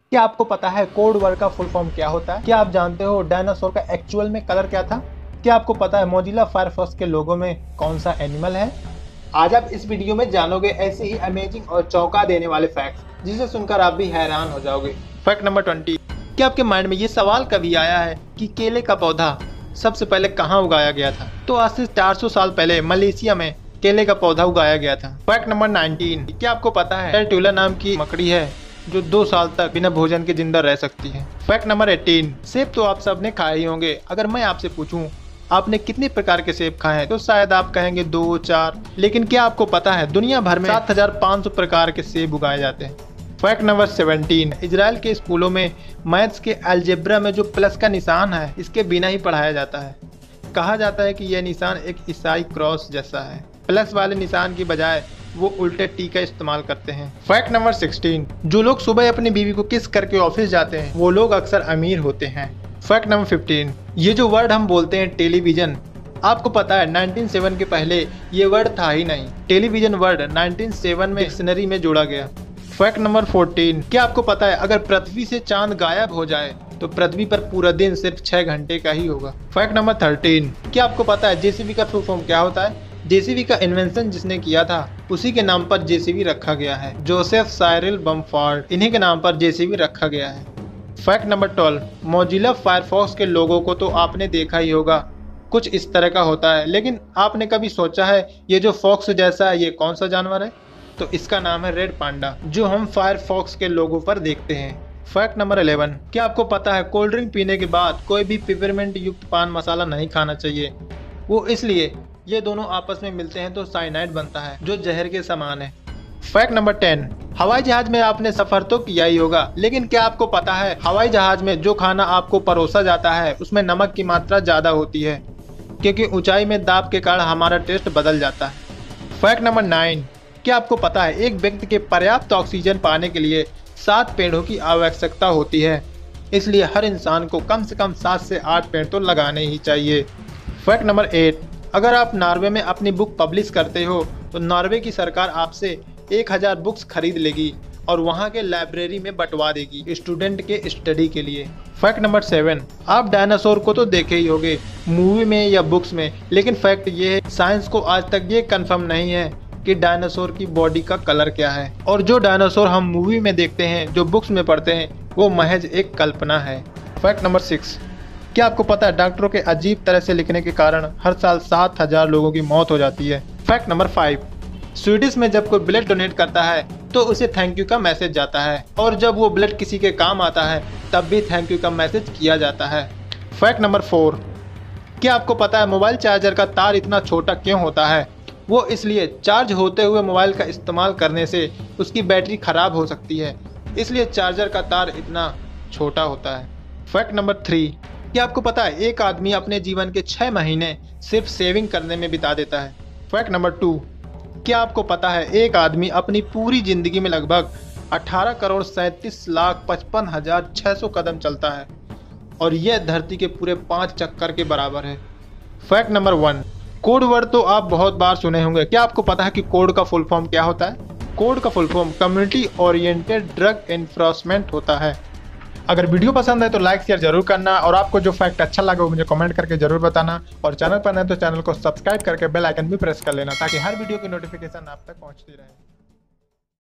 क्या आपको पता है कोड वर्ड का फुल फॉर्म क्या होता है? क्या आप जानते हो डायनासोर का एक्चुअल में कलर क्या था? क्या आपको पता है मोजिला फायरफॉक्स के लोगो में कौन सा एनिमल है? आज आप इस वीडियो में जानोगे ऐसे ही अमेजिंग और चौंका देने वाले फैक्ट्स जिसे सुनकर आप भी हैरान हो जाओगे। Fact number 20। क्या आपके माइंड में ये सवाल कभी आया है कि केले का पौधा सबसे पहले कहाँ उगाया गया था? तो आज से 400 साल पहले मलेशिया में केले का पौधा उगाया गया था। Fact number 19। क्या आपको पता है टेरटुला नाम की मकड़ी है जो 2 साल तक बिना भोजन के जिंदा रह सकती है? Fact number 18। सेब तो आप सबने खाए ही होंगे। अगर मैं आपसे पूछूं आपने कितने प्रकार के सेब खाए हैं तो शायद आप कहेंगे 2-4, लेकिन क्या आपको पता है दुनिया भर में 7500 प्रकार के सेब उगाए जाते हैं। Fact number 17। इजराइल के स्कूलों में मैथ्स के अलजेब्रा में जो प्लस का निशान है इसके बिना ही पढ़ाया जाता है। कहा जाता है कि यह निशान एक ईसाई क्रॉस जैसा है। प्लस वाले निशान की बजाय वो उल्टे टी का इस्तेमाल करते हैं। Fact number 16। जो लोग सुबह अपनी बीवी को किस करके ऑफिस जाते हैं वो लोग अक्सर अमीर होते हैं। Fact number 15। ये जो वर्ड हम बोलते हैं टेलीविजन, आपको पता है 1907 के पहले ये वर्ड था ही नहीं। टेलीविजन वर्ड 1907 में डिक्शनरी में जोड़ा गया। Fact number 14। क्या आपको पता है अगर पृथ्वी से चांद गायब हो जाए तो पृथ्वी पर पूरा दिन सिर्फ 6 घंटे का ही होगा। Fact number 13। क्या आपको पता है जेसीबी का फुल फॉर्म क्या होता है? जेसीबी का इन्वेंशन जिसने किया था उसी के नाम पर जेसीबी रखा गया है, जोसेफ साइरिल बमफोर्ड। इन्हीं के नाम पर जेसीबी रखा गया है। Fact number 12। मोजिला फायरफॉक्स के लोगों को तो आपने देखा ही होगा, कुछ इस तरह का होता है, लेकिन आपने कभी सोचा है ये जो फॉक्स जैसा है ये कौन सा जानवर है? तो इसका नाम है रेड पांडा, जो हम फायरफॉक्स के लोगों पर देखते हैं। Fact number 11। क्या आपको पता है कोल्ड ड्रिंक पीने के बाद कोई भी पिपरमिंट युक्त पान मसाला नहीं खाना चाहिए? वो इसलिए ये दोनों आपस में मिलते हैं तो साइनाइड बनता है जो जहर के समान है। Fact number 10। हवाई जहाज में आपने सफर तो किया ही होगा, लेकिन क्या आपको पता है हवाई जहाज में जो खाना आपको परोसा जाता है उसमें नमक की मात्रा ज्यादा होती है, क्योंकि ऊंचाई में दाब के कारण हमारा टेस्ट बदल जाता है। Fact number 9। क्या आपको पता है एक व्यक्ति के पर्याप्त ऑक्सीजन पाने के लिए 7 पेड़ों की आवश्यकता होती है, इसलिए हर इंसान को कम से कम 7 से 8 पेड़ तो लगाने ही चाहिए। Fact number 8। अगर आप नॉर्वे में अपनी बुक पब्लिश करते हो तो नॉर्वे की सरकार आपसे 1000 बुक्स खरीद लेगी और वहां के लाइब्रेरी में बंटवा देगी स्टूडेंट के स्टडी के लिए। Fact number 7। आप डायनासोर को तो देखे ही होंगे मूवी में या बुक्स में, लेकिन फैक्ट ये है साइंस को आज तक ये कंफर्म नहीं है कि डायनासोर की बॉडी का कलर क्या है, और जो डायनासोर हम मूवी में देखते हैं, जो बुक्स में पढ़ते हैं, वो महज एक कल्पना है। Fact number 6। क्या आपको पता है डॉक्टरों के अजीब तरह से लिखने के कारण हर साल 7000 लोगों की मौत हो जाती है? Fact number 5। स्वीडिश में जब कोई ब्लड डोनेट करता है तो उसे थैंक यू का मैसेज जाता है, और जब वो ब्लड किसी के काम आता है तब भी थैंक यू का मैसेज किया जाता है। Fact number 4। क्या आपको पता है मोबाइल चार्जर का तार इतना छोटा क्यों होता है? वो इसलिए चार्ज होते हुए मोबाइल का इस्तेमाल करने से उसकी बैटरी खराब हो सकती है, इसलिए चार्जर का तार इतना छोटा होता है। Fact number 3। क्या आपको पता है एक आदमी अपने जीवन के 6 महीने सिर्फ सेविंग करने में बिता देता है? Fact number 2। क्या आपको पता है एक आदमी अपनी पूरी जिंदगी में लगभग 18,37,55,600 कदम चलता है, और यह धरती के पूरे 5 चक्कर के बराबर है। Fact number 1। कोड वर्ड तो आप बहुत बार सुने होंगे। क्या आपको पता है कि कोड का फुल फॉर्म क्या होता है? कोड का full form community oriented drug enforcement होता है। अगर वीडियो पसंद है तो लाइक शेयर जरूर करना, और आपको जो फैक्ट अच्छा लगा वो मुझे कमेंट करके जरूर बताना, और चैनल पर नए तो चैनल को सब्सक्राइब करके बेल आइकन भी प्रेस कर लेना ताकि हर वीडियो की नोटिफिकेशन आप तक पहुंचती रहे।